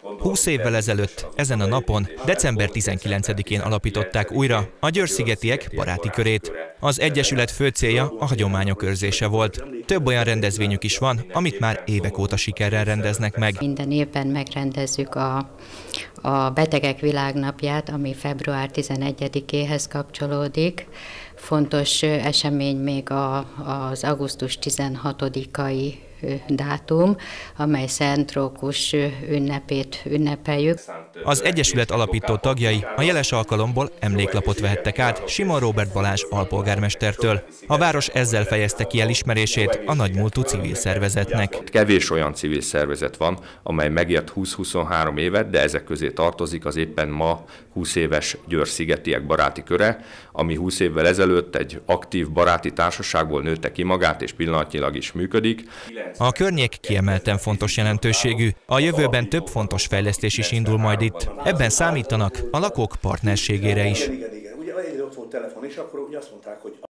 20 évvel ezelőtt, ezen a napon, december 19-én alapították újra a Győr-szigetiek baráti körét. Az egyesület fő célja a hagyományok őrzése volt. Több olyan rendezvényük is van, amit már évek óta sikerrel rendeznek meg. Minden évben megrendezzük a Betegek Világnapját, ami február 11-éhez kapcsolódik. Fontos esemény még az augusztus 16-ai dátum, amely Szent Rókus ünnepét ünnepeljük. Az egyesület alapító tagjai a jeles alkalomból emléklapot vehettek át Simon Róbert Balázs alpolgármestertől. A város ezzel fejezte ki elismerését a nagymúltú civil szervezetnek. Kevés olyan civil szervezet van, amely megért 20-23 évet, de ezek közé tartozik az éppen ma 20 éves Győr-szigetiek baráti köre, ami 20 évvel ezelőtt egy aktív baráti társaságból nőtte ki magát, és pillanatnyilag is működik. A környék kiemelten fontos jelentőségű. A jövőben több fontos fejlesztés is indul majd itt. Ebben számítanak a lakók partnerségére is.